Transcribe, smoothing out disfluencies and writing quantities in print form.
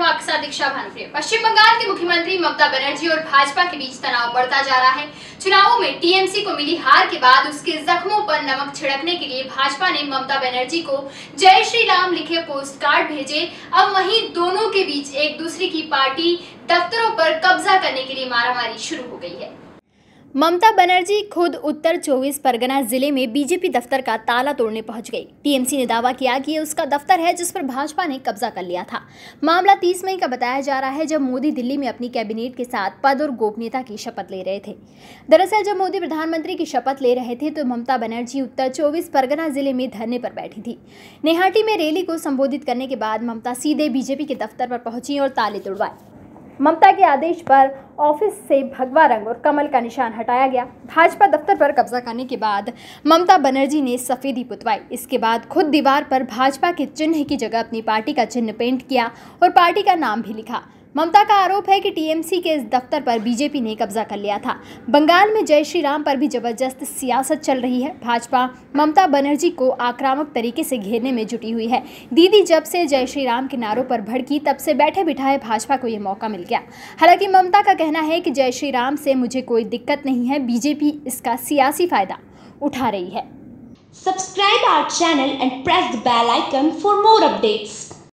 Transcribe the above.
हूँ आपके साथ दीक्षा भानुप्रिया। पश्चिम बंगाल की मुख्यमंत्री ममता बनर्जी और भाजपा के बीच तनाव बढ़ता जा रहा है। चुनावों में टीएमसी को मिली हार के बाद उसके जख्मों पर नमक छिड़कने के लिए भाजपा ने ममता बनर्जी को जय श्री राम लिखे पोस्ट कार्ड भेजे। अब वहीं दोनों के बीच एक दूसरे की पार्टी दफ्तरों पर कब्जा करने के लिए मारामारी शुरू हो गई है। ममता बनर्जी खुद उत्तर 24 परगना जिले में बीजेपी दफ्तर का ताला तोड़ने पहुंच गई। टीएमसी ने दावा किया कि ये उसका दफ्तर है जिस पर भाजपा ने कब्जा कर लिया था। मामला 30 मई का बताया जा रहा है, जब मोदी दिल्ली में अपनी कैबिनेट के साथ पद और गोपनीयता की शपथ ले रहे थे। दरअसल जब मोदी प्रधानमंत्री की शपथ ले रहे थे तो ममता बनर्जी उत्तर 24 परगना जिले में धरने पर बैठी थी। नेहाटी में रैली को संबोधित करने के बाद ममता सीधे बीजेपी के दफ्तर पर पहुंची और ताले तुड़वाए। ममता के आदेश पर ऑफिस से भगवा रंग और कमल का निशान हटाया गया। भाजपा दफ्तर पर कब्जा करने के बाद ममता बनर्जी ने सफेदी पुतवाई। इसके बाद खुद दीवार पर भाजपा के चिन्ह की जगह अपनी पार्टी का चिन्ह पेंट किया और पार्टी का नाम भी लिखा। ममता का आरोप है कि टीएमसी के इस दफ्तर पर बीजेपी ने कब्जा कर लिया था। बंगाल में जय श्री राम पर भी जबरदस्त सियासत चल रही है। भाजपा ममता बनर्जी को आक्रामक तरीके से घेरने में जुटी हुई है। दीदी जब से जय श्री राम के नारों पर भड़की तब से बैठे बिठाए भाजपा को ये मौका मिल गया। हालांकि ममता का कहना है कि जय श्री राम से मुझे कोई दिक्कत नहीं है, बीजेपी इसका सियासी फायदा उठा रही है। Subscribe our channel and press the bell icon for more updates.